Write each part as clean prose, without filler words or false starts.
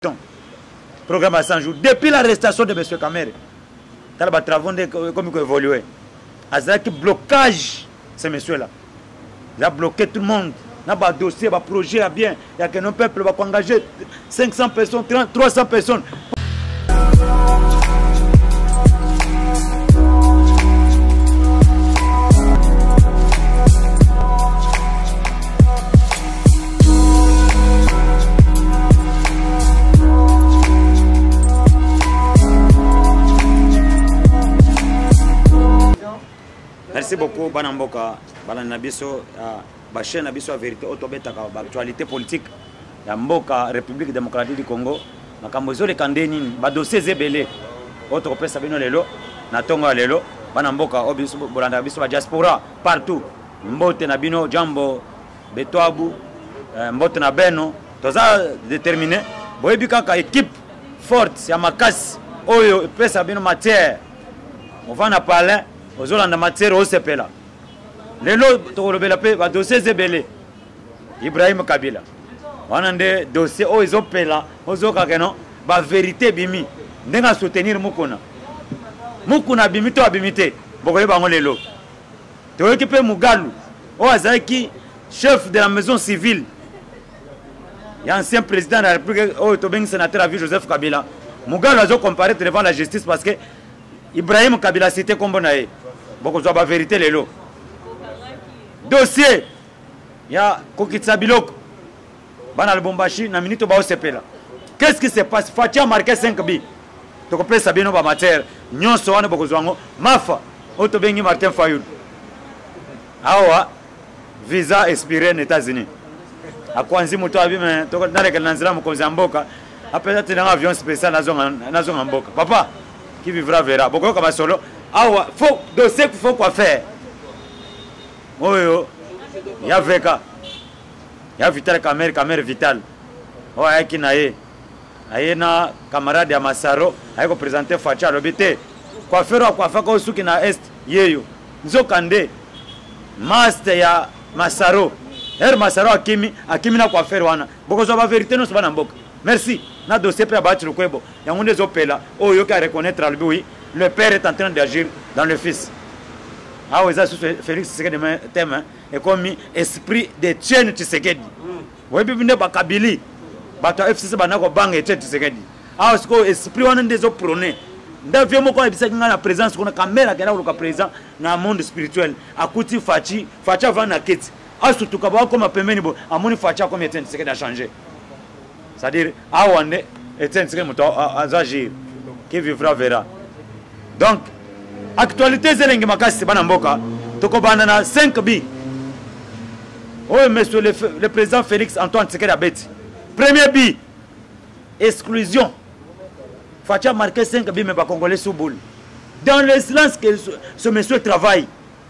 béton. Programme à 100 jours. Depuis l'arrestation de M. Kamere, dans les travaux comme il évolué, il y a un blocage, ces messieurs-là. Il a bloqué tout le monde. Il y a un dossier, un projet bien. Il y a un peuple qui va engager 500 personnes, 300 personnes. Merci beaucoup, Banamboka, Balanabiso, Baché Nabiso à vérité, Otobetaka, actualité politique, la Mboka, République démocratique du Congo, na Kambozo de Kandeni, Badossé Zébélé, autre presse Sabino Lelo, Natonga Lelo, Banamboka, Obiso, Bolanabiso, diaspora, partout, Mbote Nabino, Jambo, Betoabu, Mbote Nabeno, tout ça déterminé, Boébikaka, équipe forte, Yamakas, Oyo, presse Sabino matière, on va en parler. Aux Hollandais matière au CPLA. Les lots dossier Zébélé. Ibrahim Kabila. On a des dossiers où ils ont payé là. Aux autres, la vérité bimi. N'est-ce soutenir Mukuna. Mukuna bimito abimité. Bokoye bango les lots. Tu veux équiper Mugalu. Au Azaki, chef de la maison civile. Il y a un ancien président de la République. Oh, Tobeng sénateur à vie Joseph Kabila. Mugalu a comparé devant la justice parce que Ibrahim Kabila c'était comme bonaye. Beaucoup de la vérité les lots. Dossier. Il y a Kokitsa Biloko. Banal Bombashi, na minute ba OCP. Qu'est-ce qui se passe? Fatia a marqué 5 bi. Tu comprends Sabino ba matière. Nyon soane beaucoup zwango. Mafa. Otobengi Martin Fayoul. Awa. Visa expiré aux États-Unis. A kwanzi muto abi me to na reka nanzira mu kozamboka. Après ça un avion spécial na zone mboka. Papa qui vivra verra. Beaucoup comme solo. Ah, faut dossier qu'il faut quoi faire. Oh yo, il y a Veka, il y a Vital Kamere Vital. Oh qui naie, na camarade ya Masaro, aïe ko présenter Facha l'obité. Quoi faire ko suki na est yeyo. Nzo kande, master ya Masaro. Masaro akimi na quoi faire wana. Boko zo ba vérité no so bana mboka. Merci. Na dossier pour abattre le kwebo. Ya ngonde zo pela. Oh yo ka reconnaître albi oui. Le père est en train d'agir dans le fils. Ah oui, ça c'est Félix Tshisekedi thème et comme esprit de Tchène Tshisekedi. Oui, puis venez ba Kabili. Ba to FCC ba na ko bang Tchène Tshisekedi. Ah est-ce que esprit wana ndezo prôner. Ndavyo moko ebisa kinga na présence kuna caméra kana ko présent na monde spirituel. Akuti Facha va na keti. Ah surtout ka ba comme pemeni bo amoni Facha comme Tchène Tshisekedi a changé. C'est-à-dire ah wande Tchène Tshisekedi moto azagir qui vivra verra. Donc, actualité Zelenge Makasi Banamboka, Tokobana 5 bi. Oh, monsieur le président Félix Antoine Tshisekedi Abeti. Premier bi, exclusion. Facha marqué 5 bi, mais pas congolais sous boule. Dans le silence que ce monsieur travaille,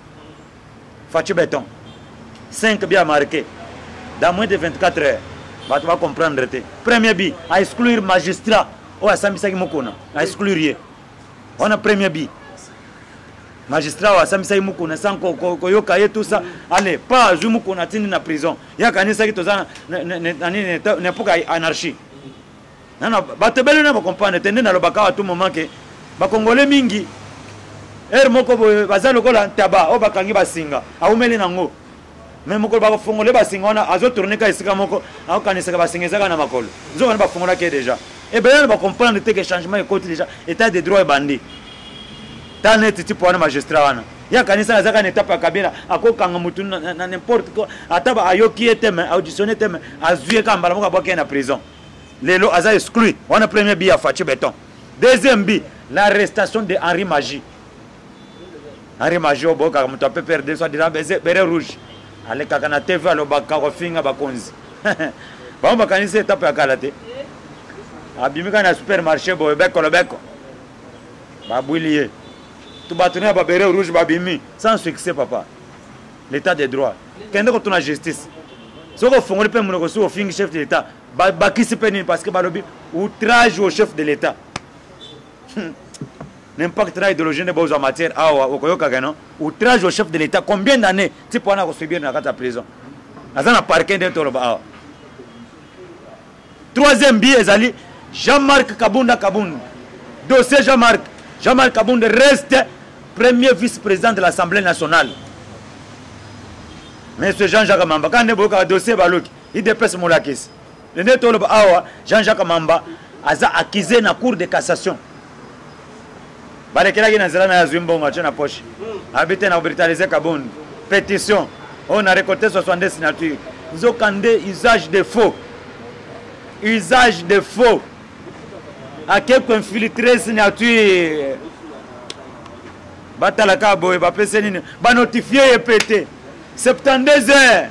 Facha béton. 5 bi a marqué. Dans moins de 24 heures, tu vas comprendre. Premier bi, à exclure magistrat. Oh, à Sambisaki Mokona, à exclure. On a premier bi. Magistrat wa Samisa Mukuna sans koyoka et tout ça. Allez, pas Jumukuna tini na prison. Ya kanisa ki tozana ne pas anarchie. Non, batebele na comprendre tende na lobaka à tout moment que ba congolais mingi moko bazalo kola taba o bakangi basinga. Aumeli nango. Mais moko ba fongole basinga ona azo tourner ka esika moko au kanisa ka basinga zaka na makolo. Zo ba fongola ke déjà. Et bien, on va comprendre que le changement est déjà état de droit et bandit. Dans les petits points de magistrat, il y a quand même une étape à Kabila, à quoi quand n'importe quoi, à table à Yoki et Thème, auditionné Thème, à Zouye Kambalamok à Boké en prison. Les lots à exclus. On a premier billet à Fachi Béton. Deuxième billet, l'arrestation de Henri Magie. Henri Magie au Boka, comme tu peux perdre, soit déjà béret rouge. Allez, Kakana TV, à l'Obaka, au Finga, Bakonzi. Bon, on va étape à Kalate. Abimika na supermarché bo beko le beko baboulier tout bâtonner ba béret rouge babimi sans succès papa l'état de droit kende ko tuna justice soko fongole pe munoko so fingi chef de l'état ba kisi pe ni parce que balobi outrage au chef de l'état n'importe quelle idéologie de bozo en matière awa okoyoka gano outrage au chef de l'état combien d'années tu peux na ko subir na kata prison azana parquet de toroba awa troisième billet ezali Jean-Marc Kabunda Kabunda. Dossier Jean-Marc. Jean-Marc Kabunda reste premier vice-président de l'Assemblée nationale. Monsieur Jean-Jacques Mamba, quand on a un dossier, il dépasse mon laquis. Le netolo Jean-Jacques Mamba a accusé dans la cour de cassation. Pétition. On a récolté 62 signatures. Ils ont candé usage de faux. Usage de faux. À quelques infiltré signature. Batalaka boy, va notifier et péter. 72 heures.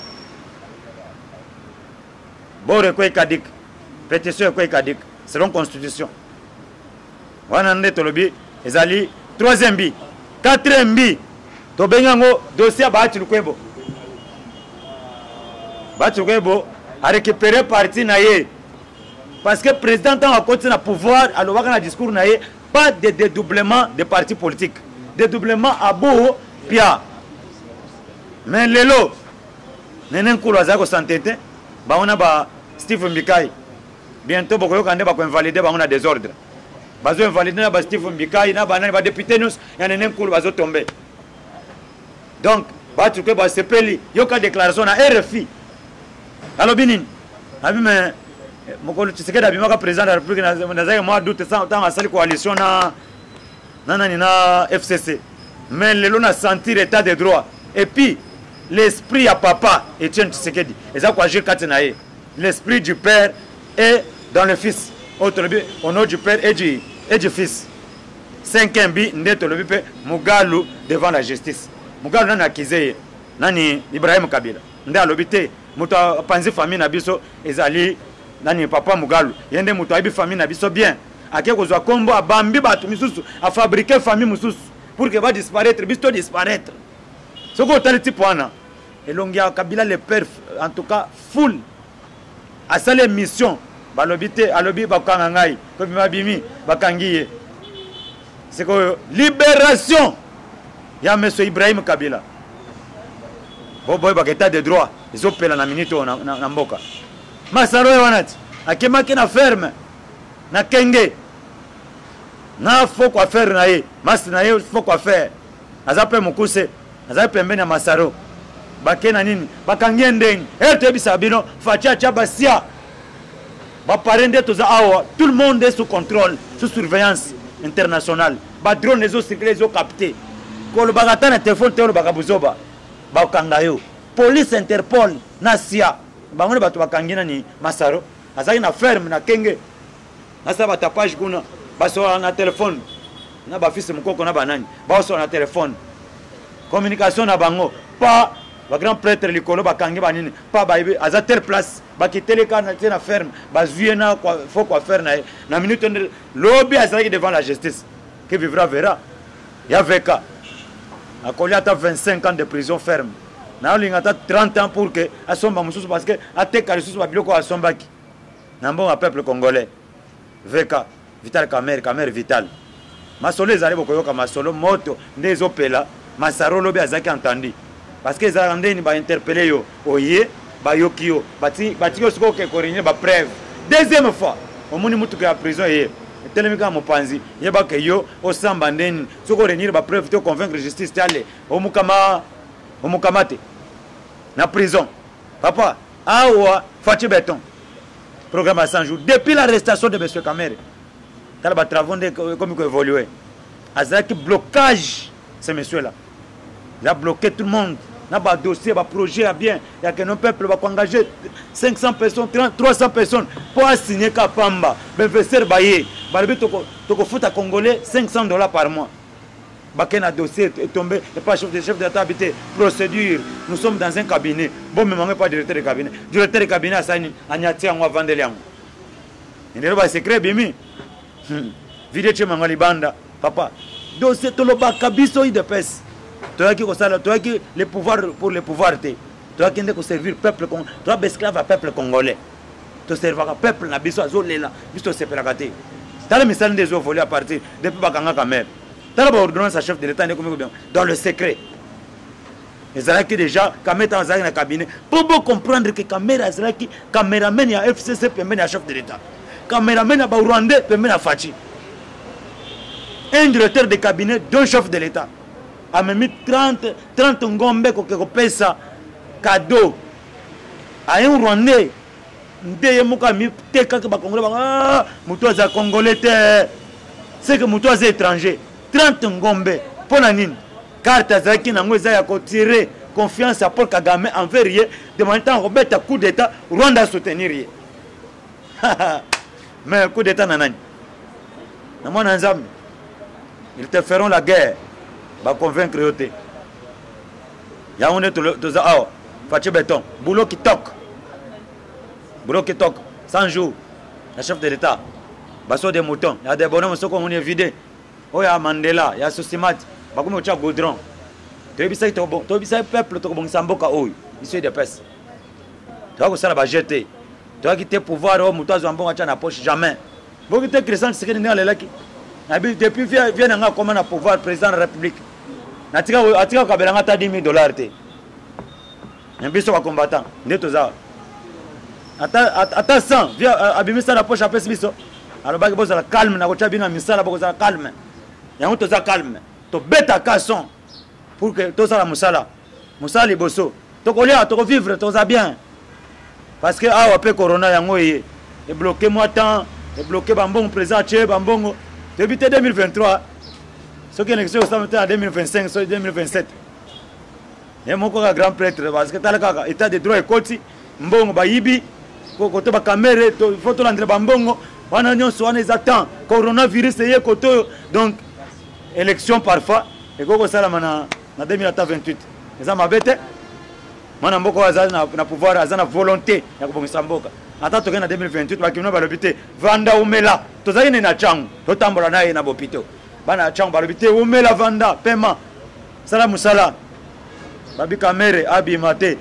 Bon, quoi cadik. Pétition quoi cadik. Selon constitution. Wanande tolobi, ezali 3e bi, 4e bi. To bengango dossier Bahati Lukwebo. Bahati Lukwebo a récupéré parti naie. Parce que le président a continué à pouvoir, à l'ouvrir discours naie, pas de dédoublement de partis politiques. Dédoublement à bout, pia. Mais lelo, nenen kouloazako santete, ba on a ba Steve Mbikai. Bientôt beaucoup de gens vont invalider, ba on a des ordres. Bazo invalider na ba Steve Mbikai, na ba ba député nous, ya nenen koul bazo tomber. Donc, Bahati Lukwebo ba sepeli, yoka déclaration na RFI. Alors binin, abi mais mokolo Tshisekedi abimaka président de la République na moi doute sans temps à sali coalition na FCC. Mais lelo na sentir état de droit. Et puis l'esprit à papa Etienne Tshisekedi. Et ça quoi agir katenaye. L'esprit du père est dans le fils. Au nom du père et du fils. 5e bi ndeto lobi pe Mugalu devant la justice. Mugalu nana akizeye nani Ibrahim Kabila. Nda lobite muto panzi famille na biso ezali nani papa Mugalu. Yende muto aibi famille na biso bien. Ake kozwa kombo abambi batu misusu a fabriquer famille mususu pour que va disparaître, bisto disparaître. Ce qu'on a le type et l'ongia Kabila le père en tout cas full à sa mission balobité alobi bakangangai comme mabimi bakangiye. C'est que libération ya monsieur Ibrahim Kabila. Boboy baketa de droit ils opela na minute na mboka. Masaro wanati akemaki na ferme na kenge na faut quoi faire na ye mas na ye faut quoi faire azape mukuse azape pembeni ya Masaro bakena nini bakangie ndeni ete bisabino facha basia ba parende toza awa tout le monde est sous contrôle sous surveillance internationale ba drone les autres circuler les autres capter ko le bagata na téléphone te lo bakabuzoba ba kangayo police Interpol na sia ba ngone bato bakangina ni Masaro azaki na ferme na kenge na sa ba tapage kuna ba so na téléphone na ba fils mukoko na banani ba so na téléphone communication na bango pas ba grand prêtre likolo bakangi banini pas ba aza telle place ba kitele kana na ferme ba zuena quoi faut quoi faire na minute lobby azaki devant la justice qui vivra verra ya veka akolia ta 25 ans de prison ferme na lingata 30 ans pour que asomba mususu parce que ateka mususu ba biloko asombaki na mbongo peuple congolais veka Vital Kamer Vital masolo ezali bokoyoka masolo moto ndezo pela Masaro lobi azaki entendu parce que ezala ndeni ba interpeller yo oye ba yokio bati yo siko ke korinye ba preuve deuxième fois omuni mutu ka prison ye telemika mopanzi yeba ke yo osamba ndeni siko renir ba preuve te convaincre justice tale omukamate na prison papa awa fati béton programme à 100 jours depuis l'arrestation de monsieur Kamere car ba travaux comme il évolué azaki blocage ce monsieur là il a bloqué tout le monde na ba dossier ba projet à bien il y a que nos peuple va engager 500 personnes 300 personnes pour signer kapamba investir baye balbi toko futa congolais $500 par mois bakena dossier est tombé le pas chef de l'état habité procédure nous sommes dans un cabinet bon mais pas directeur de cabinet asani anyati yango vandele yango ndelo ba secret bimi vidéo chema ngalibanda papa dossier toloba kabiso idepes toi qui kosala toi qui le pouvoir pour le pouvoir toi qui ndeko servir peuple toi esclave à peuple congolais to servir peuple na biso azolela biso sepelaka te tala misali ndezo volé à partir depuis bakanga Kamere tala ba ordonnance à chef de l'état ndeko bien dans le secret ezalaki déjà Kamere dans un cabinet pour comprendre que Kamere azalaki caméraman ya FCC pembeni ya chef de l'état caméraman à Rwandais, puis à Fachi. Un directeur de cabinet, deux chefs de l'État. A mis 30 ngombe qui paye ça cadeau. À un Rwandais, ndeye muka mi teka ke ba Congolais ba mutoza Congolais c'est que mutoza étranger 30 ngombe pona nini carte zaki nango eza ya ko tirer confiance à Paul Kagame envers rien de maintenant robeta coup d'état Rwanda soutenir rien mais coup d'état nanani na mwana nzambe ils te feront la guerre ba convaincre yote ya on est toza awa Fachi Béton boulot qui toque Boulot qui toque, 100 jours, le chef de l'État, basso des moutons, il y a des bonhommes qui sont vidés. Oh, il y a Mandela, il y a Sosimat, il y a Goudron. Tu as vu ça, peuple, tu as vu ça, ici des pestes. Tu as vu ça, jeter. Tu as quitté le pouvoir, tu as vu ça, la poche, jamais. Tu as quitté Christian, c'est que tu as vu depuis vient à comment le pouvoir, président de la République. Tu as vu ça, tu as $10 000. Un biso combattant, n'est tout ça. Attends 100, viens abimisa la poche après biso. Alors ba boza calme na kocha bina misala ba boza calme. Ya muto za calme. To beta kason pour que to ça la musala. Musala liboso. To kolia to vivre to za bien. Parce que ah après corona yango yé. Et bloqué moi temps, et bloqué bambongo président Tché bambongo. Depuis 2023. Ce qui est élection ça maintenant en 2025, so 2027. Et mon grand prêtre parce que talaka état de droit et koti mbongo bayibi côté ba caméra photo landre bambongo wana nyonso wana ezatan coronavirus eye koto donc élection parfois et koko sala na 2028 eza mabete mana mboko azana na pouvoir azana volonté ya kubongisa mboka ata toke na 2028 bakimno balobite vanda umela tozali na changu totambola naye na bopito bana changu balobite umela vanda paiement sala musala babi caméra abimate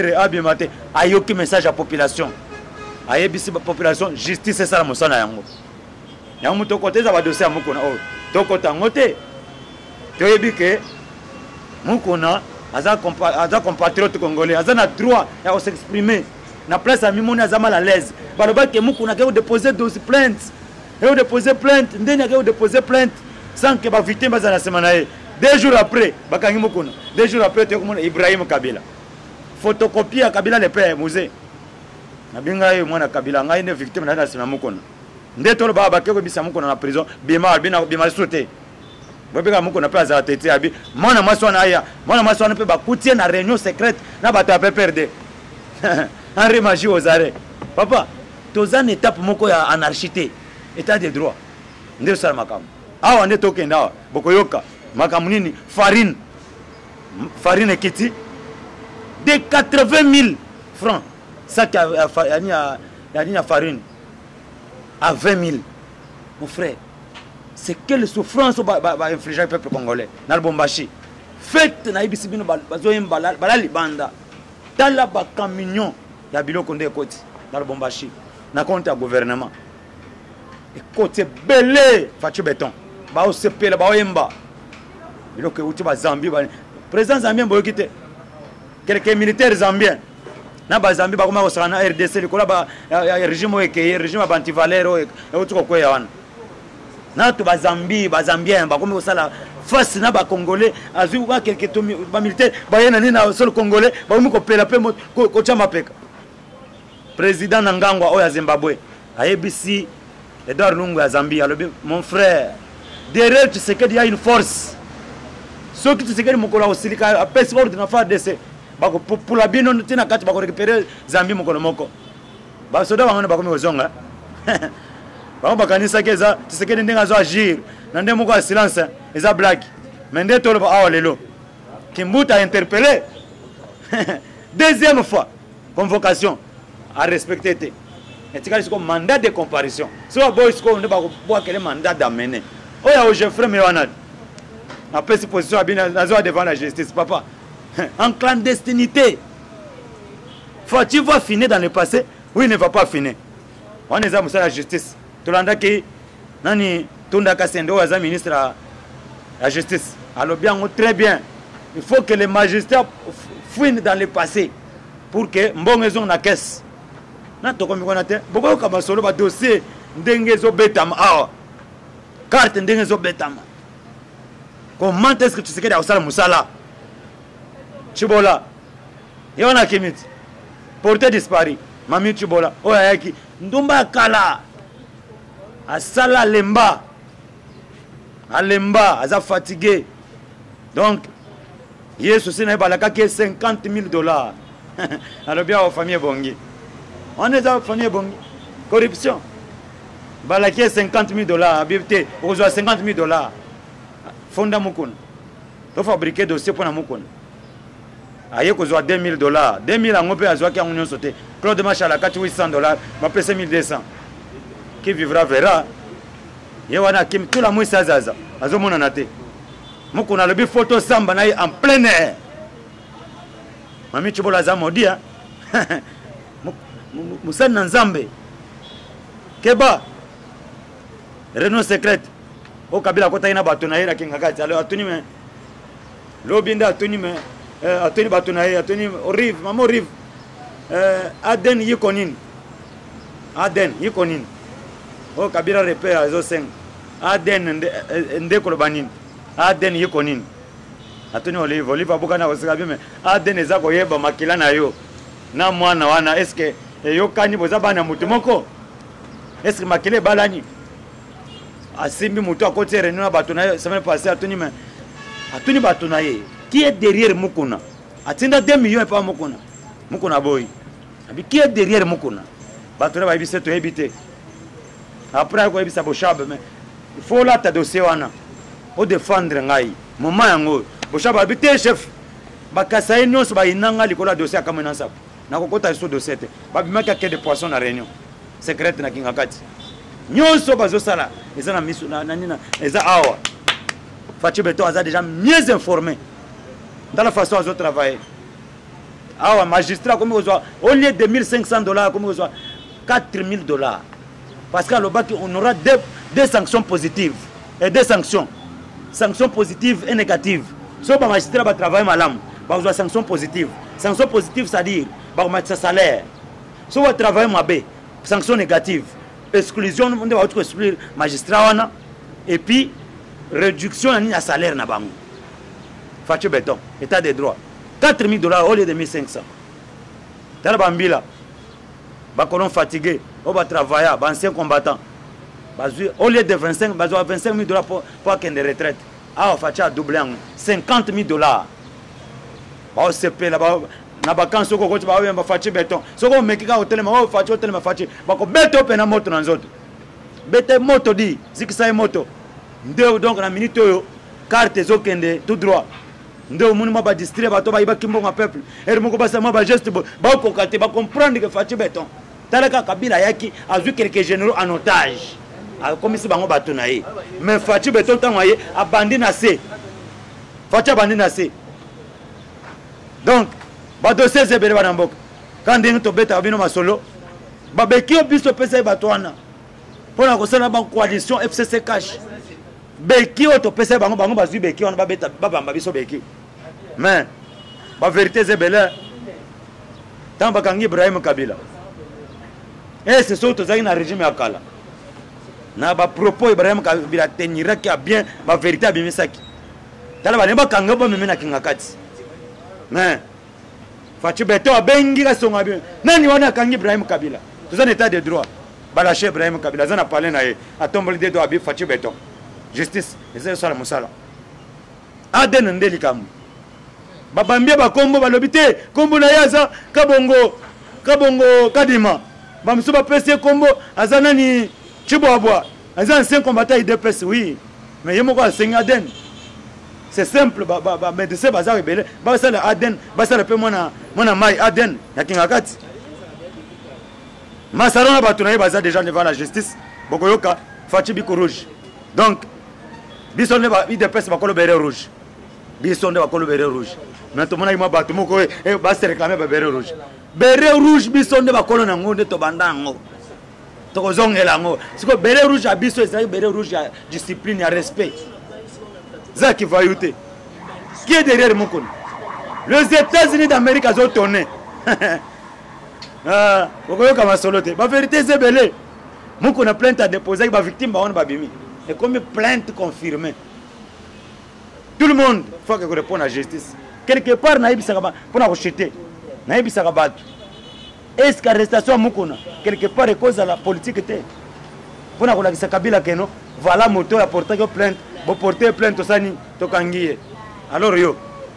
ayoki message à population ayebisi population justice c'est ça la mosana yango yango to côté za ba dossier mukona oh to kota ngote to yebike mukona aza compatriote congolais aza na droit ya s'exprimer na place à mimoni aza mal à l'aise baloba ke mukona ke déposer dossier plainte et déposer plainte ndeni ke déposer plainte sans que ba victime baza na semana e 2 jours après bakangi mukona 2 jours après te komona Ibrahim Kabila photocopie ya Kabila le père musée na binga yo mwana Kabila ngai ne victime na sima mukona ndeto lo baba ke ko bisa mukona na prison bima sauté bobeka mukona pe azala tete abi mwana maswana aya mwana maswana pe bakutie na réunion secrète na bato pe perdre Henri Maji Ozare papa tozane étape moko ya anarchité état de droit ndeto sala makamu awa ndeto kenda bokoyoka makamu nini farine kiti de 80 000 francs ça qui a farine à 20 000 mon frère c'est quelle souffrance va infliger le peuple congolais dans le Bombashi faites na ibisi bino bazoyem balali banda tala ba camion ya biloko nde koti dans le Bombashi na compte ya gouvernement et côté belé Fachi Béton ba osepela ba oyemba biloko uti ba Zambie ba président Zambien boyokite quelques militaires zambiens na ba Zambie ba koma osana RDC likola ba régime ekeye régime ba antivalero et autre ko ya wana na to ba Zambien ba koma osala face na ba Congolais azu ba quelques ba militaires ba yena ni na sol Congolais ba mu ko pela pe ko chama peka président Nangangwa oya Zimbabwe ayebisi Edouard Lungu ya Zambie alobi mon frère derrière tu sais qu'il y a une force ce qui tu sais que mokola osilika apesi ordre na fa DC bako pour la bino tina kati bako récupérer Zambie mokolo moko ba soda bangana bako mozonga bako bakanisa keza tu sais que ndenga zo agir na ndemo ko silence eza blague mais ndé tolo ba lelo Kimbuta interpellé deuxième fois convocation à respecter té et tu as comme mandat de comparution so boy ko ndé bako boa quel mandat d'amener oya o Geoffrey Mewanad après cette position devant la justice papa en clandestinité faut-il va finir dans le passé oui il ne va pas finir on est à la justice tolanda ki nani Tunda Kasendo aza ministre de la justice alors bien très bien il faut que les magistrats fouinent dans le passé pour que mbongo ezong na caisse na to komi konate boko ka masolo ba dossier ndenge ezobetama awa carte ndenge ezobetama comment est-ce que tu sais que akosala mosala Chibola ye wana akimiti porté disparu mami Chibola oyo ayaki ndumba kala asala alemba aza fatigué donc yesu si na ye balakaki $50,000 alobi awa famille ebongi wana eza famille ebongi corruption balaki ye $50,000 abibi te okozwa $50,000 fonda mokuna tofabrike dossier mpo na mokuna aye kozwa $2,000 $2,000 yango mpe azwaki yango nyonso te claude machal akati $800 bapesa $1,200 qui vivra verra ye wana akimi tula mwisi azaza azomonana te mokuna alobi foto samba na ye en plein air mami Chibola aza modia mosali na nzambe keba Renault secrète o Kabila akotaki na bato na ye nakingaka ti alo atuni me lobi nde atuni me atuni bato na ye atuni orive mama orive Aden yiko nini Aden yiko nini o Kabila repère azosenga Aden nde koloba nini Aden yiko nini atuni olive abukana koseka bime Aden eza koyeba makila na yo na mwana wana eske eyokani boza bana mutu moko eske makila ebalani asimbi mutu akoti réunion na bato na ye semaine passée atuni bato na ye qui est derrière mokuna atinda 2 millions epa mokuna boyi abi qui est derrière mokuna bato na bayebi se toyebi te après koyebisa Boshab mais il faut lata dossier wana o défendre ngai moment yango Boshab abi te chef bakasa ye nyonso bayinanga likolo ya dossier akamwe na nsapo nakokota so dossier te babimaki ake de poisson na réunion secrète na kingakati nyonso bazosala eza na miso na nina eza awa Fatou Beton aza déjà mieux informé dans la façon à travailler awa magistrat comme au lieu de $1,500 comme $4,000 parce qu'à l'obaki on aura des sanctions positives et des sanctions positives et négatives so ba magistrat ba travailler malam ba besoin sanctions positives c'est-à-dire ba mettre salaire so va travailler mabe sanctions négatives exclusion on doit exclure magistrat wana et puis réduction à salaire na bango Fatou Beton état de droit $4,000 au lieu de $1,500 tala bambila ba colon fatigué on va travailler ba ancien combattant au lieu de 25 ba $25,000 pour qu'une retraite ah Fatou a doublé $50,000 ba OCP là ba na bakanso ko ko ba wemba Fatou Beton soko mekika hotel ma Fatou hotel ma Fatou ba ko beto pe na moto na nzoto bete moto di zikisa moto ndeo donc na minute oyo carte ezokende tout droit ndeo muni ba district bato ba iba kimbo ma peuple et moko ba sama ba geste ba ko kate ba comprendre que Fatou Beton talaka Kabila yaki azui quelques généraux en otage a comme si bango bato na ye mais Fatou Beton tanwaye abandi na se Fatou abandi na se donc ba dossier zebele bana mboka quand ndenge to beta bino masolo ba beki obiso pesa bato wana pona ko sala ba coalition FCC cash beki o to pesa bango bazui beki wana ba beta ba bamba biso beki mais ba vérité zebele tant ba kangi Ibrahim Kabila et c'est surtout ça na régime akala na ba propos Ibrahim Kabila tenira ki a bien ba vérité abimisaki tala ba ne ba kanga ba mimena kingakati mais Fatou Beton abengi ka songa bien nani wana kangi Ibrahim Kabila tout ça état de droit balaché Ibrahim Kabila zana parler na ye atomboli de droit bi Fatou Beton justice ezali sala musala Aden ndeli kamu babambia bakombo balobi te kombo na yaza kabongo kadima bamso ba pese kombo azana ni Chibwabwa azana ancien combattant IDPS oui mais yemo ko asenga Aden c'est simple médecin bazar rebelle ba ça Aden ba ça pe mona mai Aden yakingakati masarona bato na ye baza déjà devant la justice bokoyoka Fatou biko rouge donc biso ne ba IDPS bakolo bere rouge biso ne bakolo bere rouge mais to mona ima bato moko ba se réclamer ba bere rouge biso ne bakolo na ngonde to bandango to kozongela ngo siko bere rouge a biso ezali bere rouge ya discipline ya respect Zaki Vayute qui est derrière Mokone les États-Unis d'Amérique ont tourné okoyoka masolo te ba vérité zebele Moko na plainte à déposer ba victime ba on ba bimi. Et comme plainte confirmée. Tout le monde faut que réponde à la justice. Quelque part na ibisa ba pour na rejeter. Na ibisa ba. Est-ce que arrestation mukuna quelque part est cause à la politique était pour na kolakisa Kabila keno voilà moto ya porter plainte bo porter plainte to sani to kangiye alors yo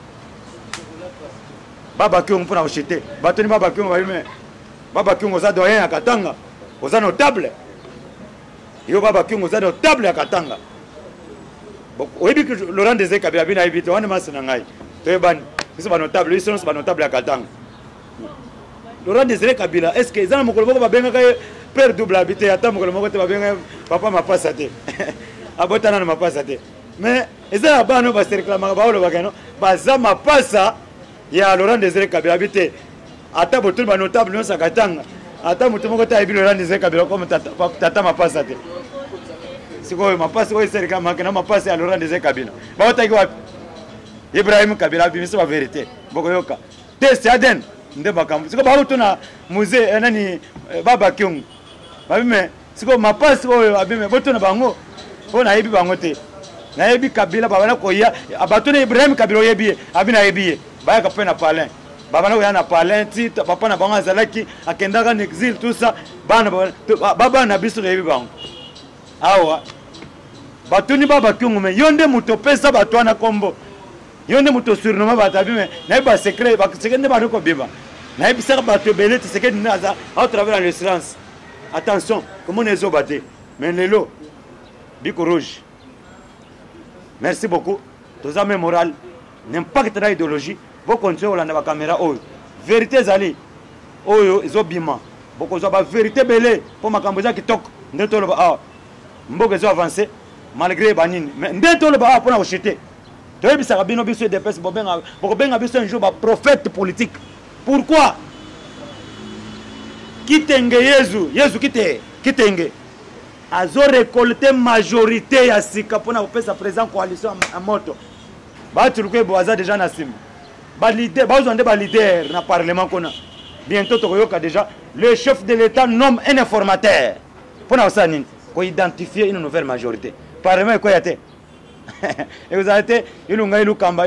baba kyong pour na rejeter batoni baba kyong ba yume baba kyong oza doyen ya Katanga oza notable yo baba kyong oza notable ya Katanga oyebi que Laurent Désiré Kabila bina ebite wana masina ngai to ebani biso ba notable biso ba notable ya Katanga. Laurent Désiré Kabila, est-ce que les mokolo moko babenga père double habité ata mokolo moko te babenga papa mapasa te abotana na mapasa te mais ezala bano ba se réclama ba olo bakeno baza mapasa ya Laurent Désiré Kabila habité ata botul ba notable no sakatanga ata mutu moko ta ebi Laurent Désiré Kabila comme tata mapasa te siko mapasa ko se réclama kana mapasa ya Laurent Désiré Kabila ba otaki wapi Ibrahim Kabila bimisa ba vérité boko yoka test aden nde makambo siko ba utuna musée nani baba kyung babime siko mapasi oyo abime botuna bango ona yebi bango te na yebi Kabila baba na koya abatuna Ibrahim Kabila yebi abina yebi baya ka pena palin baba na koya na palin ti papa na bango azalaki akendaka en exil tout ça baba na biso yebi bango awa batuni baba kyung me yonde mutopesa batwana kombo yonde muto surnommé batabime na ba secret ba secret ne ba ko biba na ebisa ba to belé te secret naza à travers le silence. Attention comment les ont batté mais lelo biko rouge. Merci beaucoup tous amis moral n'impact na idéologie bo continuer la caméra oyo vérité zali oyo ezobima boko zo ba vérité belé pour makambo za kitoko ndeto lo ba mboka zo avancer malgré banini mais ndeto lo ba pour na rejeter. Tu as vu ça, Rabino Bisso des pèses, Bobenga Bisso un jour, prophète politique. Pourquoi? Kitenge Yezu, Yezu Kitenge. Azo récolté majorité à Sika pour faire sa présence coalition à moto. Bah tu le vois déjà Nassim. Bah leader, bah on a des leaders dans le parlement qu'on a. Bientôt tu déjà le chef de l'État nomme un informateur pour nous identifier une nouvelle majorité. Parlement quoi y a-t-il? Et vous avez ilunga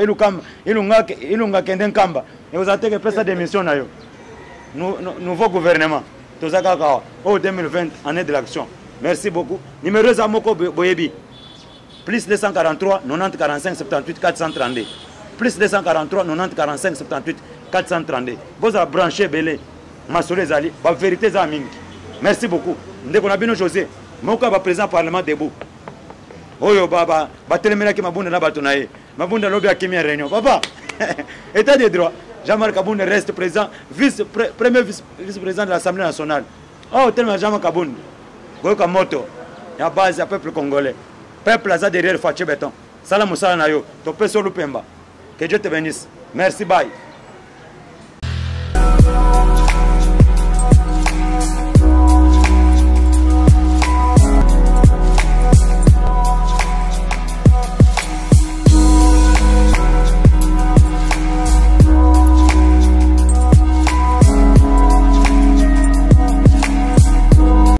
kenden kamba et vous avez fait démission na yo nouveau gouvernement tozaka au 2020 année de l'action. Merci beaucoup. Numéro Zamoko Boyebi plus 243 90 45 78 432 plus 243 90 45 78 432 vous avez branché belé masole zali ba vérité za mingi. Merci beaucoup. Ndeko na bino José moko ba président parlement debout. Oyo baba batelemela ki mabunda na bato na ye mabunda lobi akimi réunion papa état de droit Jean-Marc Kabunda reste président premier vice-président de l'Assemblée nationale. Oh tellement Jean-Marc Kabunda goka moto ya base ya peuple congolais peuple aza derrière Faché Béton salam musala na yo to peso lupemba que Dieu te bénisse merci bye.